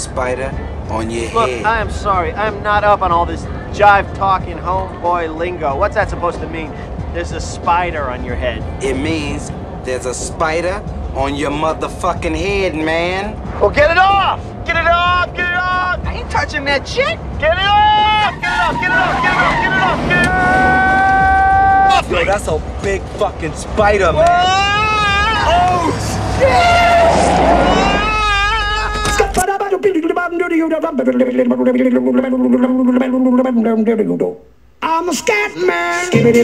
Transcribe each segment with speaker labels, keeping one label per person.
Speaker 1: spider on your
Speaker 2: Look,
Speaker 1: head.
Speaker 2: I am sorry. I am not up on all this jive-talking homeboy lingo. What's that supposed to mean? There's a spider on your head.
Speaker 1: It means there's a spider on your motherfucking head, man.
Speaker 2: Well, get it off! Get it off! Get it off!
Speaker 1: I ain't touching that shit.
Speaker 2: Get it off! Get it off! Get it off! Get it off! Get it off! Get it off!
Speaker 1: Yo, that's a big fucking spider, man.
Speaker 2: Oh,
Speaker 3: I'm a Skatman.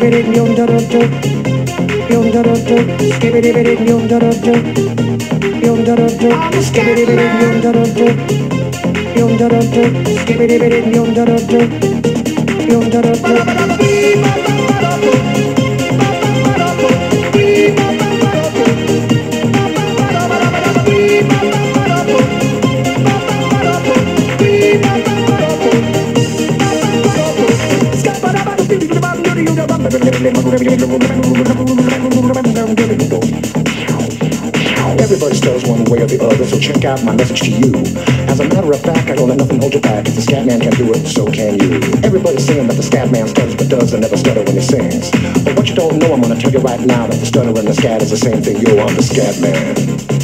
Speaker 3: Everybody stutters one way or the other, so check out my message to you. As a matter of fact, I don't let nothing hold you back. If the Skatman can do it, so can you. Everybody's saying that the Skatman stutters but does and never stutter when he sings. But what you don't know, I'm gonna tell you right now that the stutter and the scat is the same thing. Yo, I'm the Skatman.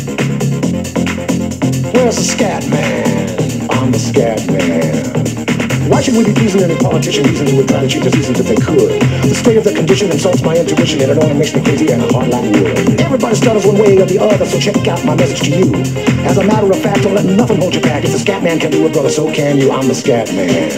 Speaker 3: Where's the Skatman? I'm the Skatman. Why should we be pleasing any politician reasons who would try to cheat the seasons if they could? The state of the condition insults my intuition and it only makes me crazy and hard like wood. Everybody stutters one way or the other, so check out my message to you. As a matter of fact, don't let nothing hold you back. If the Skatman can do it, brother, so can you. I'm the Skatman.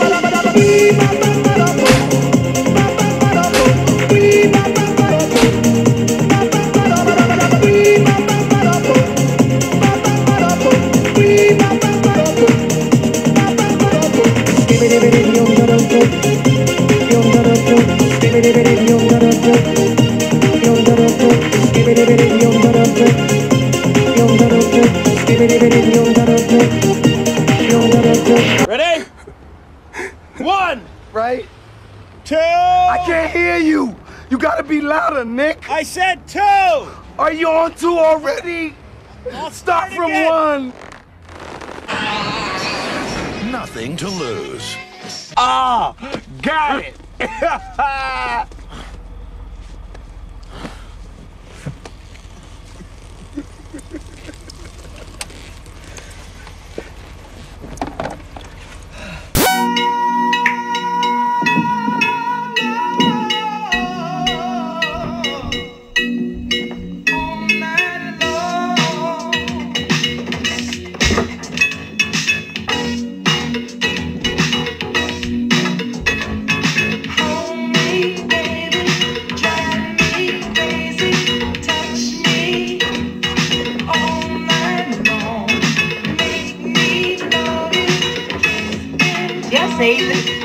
Speaker 2: ready? One.
Speaker 3: Right?
Speaker 2: Two.
Speaker 3: I can't hear you. You gotta be louder, Nick.
Speaker 2: I said two.
Speaker 3: Are you on two already?
Speaker 2: I'll
Speaker 3: Start from
Speaker 2: again.
Speaker 3: one.
Speaker 4: Nothing to lose.
Speaker 2: Ah, got it.
Speaker 5: Yes, David.